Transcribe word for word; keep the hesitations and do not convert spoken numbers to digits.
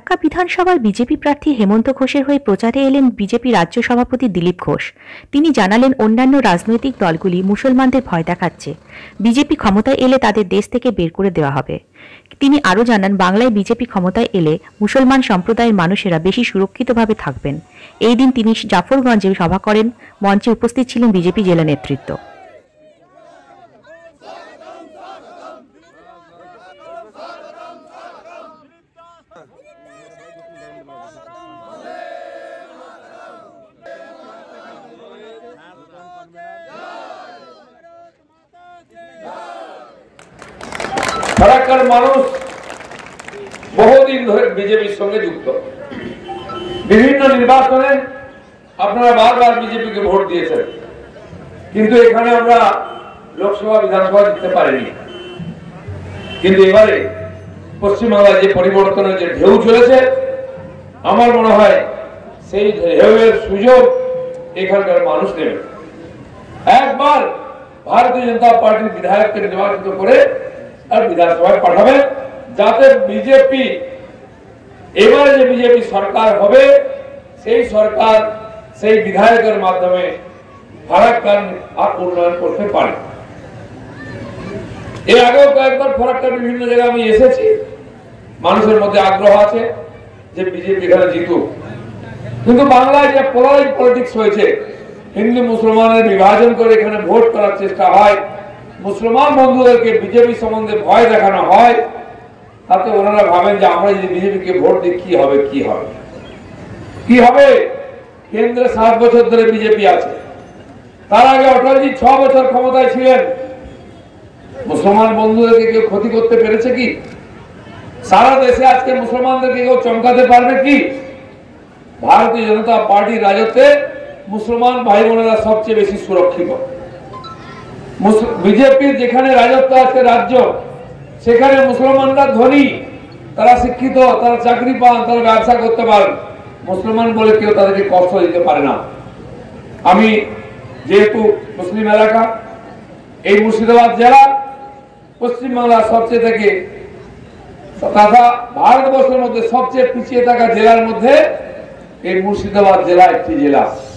ফারাক্কা বিধানসভার বিজেপি প্রার্থী হেমন্ত ঘোষের হয়ে প্রচারে এলেন বিজেপি রাজ্য সভাপতি দিলীপ ঘোষ। তিনি জানালেন, অন্যান্য রাজনৈতিক দলগুলি মুসলমানদের ভয় দেখাচ্ছে, বিজেপি ক্ষমতায় এলে তাদের দেশ থেকে বের করে দেওয়া হবে। তিনি আরও জানান, বাংলায় বিজেপি ক্ষমতায় এলে মুসলমান সম্প্রদায়ের মানুষেরা বেশি সুরক্ষিতভাবে থাকবেন। এই দিন তিনি জাফরগঞ্জে সভা করেন। মঞ্চে উপস্থিত ছিলেন বিজেপি জেলা নেতৃত্ব। ফারাক্কার মানুষ বহুদিন ধরে বিজেপির সঙ্গে যুক্ত। বিভিন্ন নির্বাচনে আপনারা বারবার বিজেপিকে ভোট দিয়েছেন, কিন্তু এখানে আমরা লোকসভা বিধানসভা জিততে পারিনি। কিন্তু এবারে পশ্চিমবাংলায় যে পরিবর্তনের যে ঢেউ চলেছে, আমার মনে হয় সেই ঢেউয়ের সুযোগ এখানকার মানুষ নেবে। একবার ভারতীয় জনতা পার্টির বিধায়ককে নির্বাচিত করে আর বিধানসভায় পাঠাবেন, যাতে বিজেপি এবারে যে বিজেপি সরকার হবে, সেই সরকার সেই বিধায়কের মাধ্যমে ফারাক্কার উন্নয়ন করতে পারে। এর আগেও কয়েকবার ফারাক্কার বিভিন্ন জায়গায় আমি এসেছি, মানুষের মধ্যে আগ্রহ আছে যে বিজেপি এখানে জিতুক। কিন্তু বাংলায় যে পোলারাইজ পলিটিক্স হয়েছে, হিন্দু মুসলমানের বিভাজন করে এখানে ভোট করার চেষ্টা হয়, মুসলমান বন্ধুদেরকে বিজেপি সম্বন্ধে ভয় দেখানো হয়, তাতে ওনারা ভাবেন যে আমরা যদি বিজেপিকে ভোট দিই কি হবে কি হবে কি হবে। কেন্দ্রে সাত বছর ধরে বিজেপি আছে, তার আগে অটলজি ছ বছর ক্ষমতায় ছিলেন। মুসলমান বন্ধুদেরকে কেউ ক্ষতি করতে পেরেছে কি? সারা দেশে আজকে মুসলমানদেরকে কেউ চমকাতে পারবে কি? ভারতীয় জনতা পার্টির রাজত্বে মুসলমান ভাই বোনেরা সবচেয়ে বেশি সুরক্ষিত। বিজেপির যেখানে রাজত্ব আছে রাজ্য, সেখানে মুসলমানরা ধনী, তারা শিক্ষিত, তারা চাকরি পান, তারা ব্যবসা করতে পারেন। মুসলমান বলে কেউ তাদেরকে কষ্ট দিতে পারে না। আমি যেহেতু মুসলিম এলাকা, এই মুর্শিদাবাদ জেলা পশ্চিমবাংলার সবচেয়ে থেকে তথা ভারতবর্ষের মধ্যে সবচেয়ে পিছিয়ে থাকা জেলার মধ্যে এই মুর্শিদাবাদ জেলা একটি জেলা।